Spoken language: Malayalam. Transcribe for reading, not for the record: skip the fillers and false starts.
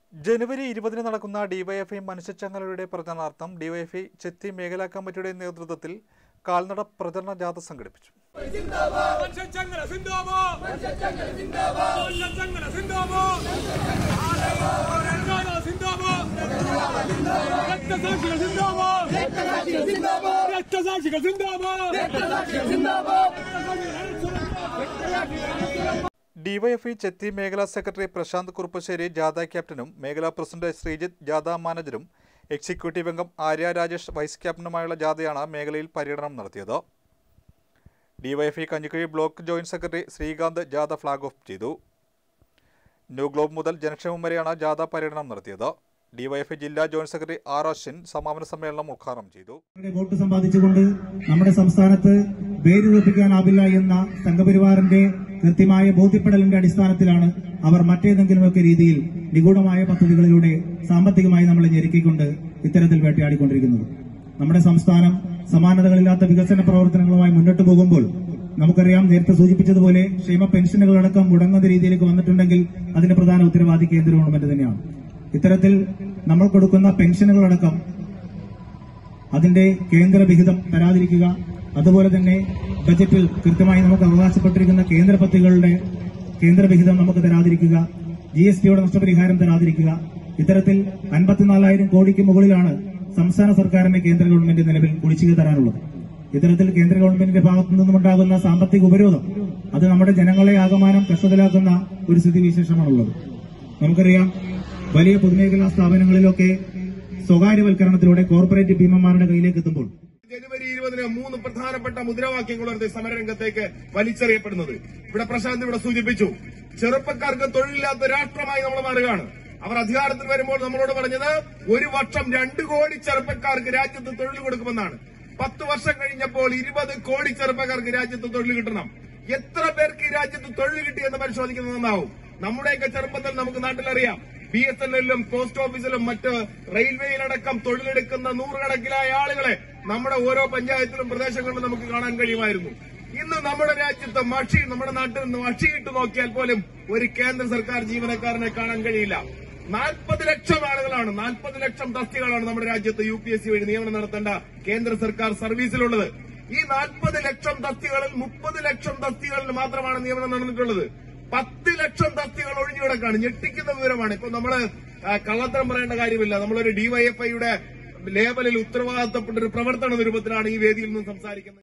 ജനുവരി 20 നടക്കുന്ന ഡിവൈഎഫ്ഐ മനുഷ്യച്ചങ്ങലയുടെ പ്രചരണാർത്ഥം ഡിവൈഎഫ്ഐ ചെത്തി മേഖലാ കമ്മിറ്റിയുടെ നേതൃത്വത്തിൽ കാൽനട പ്രചരണ ജാഥ സംഘടിപ്പിച്ചു. ഡിവൈഎഫ്ഐ ചെത്തി മേഖലാ സെക്രട്ടറി പ്രശാന്ത് കുറുപ്പശ്ശേരി ജാഥ ക്യാപ്റ്റനും മേഖലാ പ്രസിഡന്റ് ശ്രീജിത്ത് ജാഥ മാനേജരും എക്സിക്യൂട്ടീവ് അംഗം ആര്യ രാജേഷ് വൈസ് ക്യാപ്റ്റനുമായുള്ള ജാഥയാണ് മേഖലയിൽ പര്യടനം നടത്തിയത്. DYFI Kanjikuzhi block joint secretary Sreekanth ജാഥ ഫ്ളാഗ് ഓഫ് ചെയ്തു. ന്യൂ ഗ്ലോബ് മുതൽ ജനക്ഷേമം വരെയാണ് ജാഥ പര്യടനം നടത്തിയത്. ഡിവൈഎഫ്ഐ ജില്ലാ ജോയിന്റ് സെക്രട്ടറി ആർ അശ്വിൻ സമാപന സമ്മേളനം ഉദ്ഘാടനം ചെയ്തു. വോട്ട് സമ്പാദിച്ചുകൊണ്ട് നമ്മുടെ സംസ്ഥാനത്ത് വേരുറപ്പിക്കാനാവില്ല എന്ന സംഘപരിവാറിന്റെ കൃത്യമായ ബോധ്യപ്പെടലിന്റെ അടിസ്ഥാനത്തിലാണ് അവർ മറ്റേതെങ്കിലുമൊക്കെ രീതിയിൽ നിഗൂഢമായ പദ്ധതികളിലൂടെ സാമ്പത്തികമായി നമ്മളെ ഞെരുക്കിക്കൊണ്ട് ഇത്തരത്തിൽ വേട്ടയാടിക്കൊണ്ടിരിക്കുന്നത്. നമ്മുടെ സംസ്ഥാനം സമാനതകളില്ലാത്ത വികസന പ്രവർത്തനങ്ങളുമായി മുന്നോട്ട് പോകുമ്പോൾ നമുക്കറിയാം, നേരത്തെ സൂചിപ്പിച്ചതുപോലെ ക്ഷേമ പെൻഷനുകളടക്കം മുടങ്ങുന്ന രീതിയിലേക്ക് വന്നിട്ടുണ്ടെങ്കിൽ അതിന്റെ പ്രധാന ഉത്തരവാദി കേന്ദ്ര ഗവൺമെന്റ് തന്നെയാണ്. ഇത്തരത്തിൽ നമ്മൾ കൊടുക്കുന്ന പെൻഷനുകളടക്കം അതിന്റെ കേന്ദ്ര വിഹിതം തരാതിരിക്കുക, അതുപോലെ തന്നെ ബജറ്റിൽ കൃത്യമായി നമുക്ക് അവകാശപ്പെട്ടിരിക്കുന്ന കേന്ദ്ര പദ്ധതികളുടെ കേന്ദ്ര വിഹിതം നമുക്ക് തരാതിരിക്കുക, GSTയുടെ നഷ്ടപരിഹാരം തരാതിരിക്കുക, ഇത്തരത്തിൽ 54,000 കോടിക്ക് മുകളിലാണ് സംസ്ഥാന സർക്കാരിന്റെ കേന്ദ്ര ഗവൺമെന്റ് നിലവിൽ കുടിശ്ശിക തരാനുള്ളത്. ഇത്തരത്തിൽ കേന്ദ്ര ഗവൺമെന്റിന്റെ ഭാഗത്തു നിന്നുമുണ്ടാകുന്ന സാമ്പത്തിക ഉപരോധം അത് നമ്മുടെ ജനങ്ങളെ ആകമാനം കഷ്ടത്തിലാക്കുന്ന ഒരു സ്ഥിതിവിശേഷമാണുള്ളത്. നമുക്കറിയാം, വലിയ പൊതുമേഖലാ സ്ഥാപനങ്ങളിലൊക്കെ സ്വകാര്യവൽക്കരണത്തിലൂടെ കോർപ്പറേറ്റ് ഭീമന്മാരുടെ കയ്യിലേക്ക് എത്തുമ്പോൾ ജനുവരി 20 3 പ്രധാനപ്പെട്ട മുദ്രാവാക്യങ്ങളുണ്ട് സമരരംഗത്തേക്ക് വലിച്ചെറിയപ്പെടുന്നത്. ഇവിടെ പ്രശാന്ത് ഇവിടെ സൂചിപ്പിച്ചു, ചെറുപ്പക്കാർക്ക് തൊഴിലില്ലാത്ത രാഷ്ട്രമായി നമ്മൾ മാറുകയാണ്. അവർ അധികാരത്തിൽ വരുമ്പോൾ നമ്മളോട് പറഞ്ഞത് 1 വർഷം 2 കോടി ചെറുപ്പക്കാർക്ക് രാജ്യത്ത് തൊഴിൽ കൊടുക്കുമെന്നാണ്. 10 വർഷം കഴിഞ്ഞപ്പോൾ 20 കോടി ചെറുപ്പക്കാർക്ക് രാജ്യത്ത് തൊഴിൽ കിട്ടണം. എത്ര പേർക്ക് ഈ രാജ്യത്ത് തൊഴിൽ കിട്ടിയെന്ന് പരിശോധിക്കുന്നത് നന്നാവും. നമ്മുടെയൊക്കെ ചെറുപ്പത്തിൽ നമുക്ക് നാട്ടിലറിയാം, BSNLിലും പോസ്റ്റ് ഓഫീസിലും മറ്റ് റെയിൽവേയിലടക്കം തൊഴിലെടുക്കുന്ന നൂറുകണക്കിലായ ആളുകളെ നമ്മുടെ ഓരോ പഞ്ചായത്തിലും പ്രദേശങ്ങളിലും നമുക്ക് കാണാൻ കഴിയുമായിരുന്നു. ഇന്ന് നമ്മുടെ രാജ്യത്ത് നമ്മുടെ നാട്ടിൽ നിന്ന് മഷിയിട്ട് നോക്കിയാൽ പോലും ഒരു കേന്ദ്ര സർക്കാർ ജീവനക്കാരനെ കാണാൻ കഴിയില്ല. 40 ലക്ഷം ആളുകളാണ്, 40 ലക്ഷം തസ്തികകളാണ് നമ്മുടെ രാജ്യത്ത് UPSC വഴി നിയമനം നടത്തേണ്ട കേന്ദ്ര സർക്കാർ സർവീസിലുള്ളത്. ഈ 40 ലക്ഷം തസ്തികകളിൽ 30 ലക്ഷം തസ്തികകളിൽ മാത്രമാണ് നിയമനം നടന്നിട്ടുള്ളത്. 10 ലക്ഷം തസ്തികൾ ഒഴിഞ്ഞു കിടക്കാണ്. ഞെട്ടിക്കുന്ന വിവരമാണ്. ഇപ്പൊ നമ്മള് കള്ളത്തരം പറയേണ്ട കാര്യമില്ല. നമ്മളൊരു ഡിവൈഎഫ്ഐയുടെ ലേബലിൽ ഉത്തരവാദിത്തപ്പെട്ട ഒരു പ്രവർത്തന രൂപത്തിലാണ് ഈ വേദിയിൽ നിന്ന് സംസാരിക്കുന്നത്.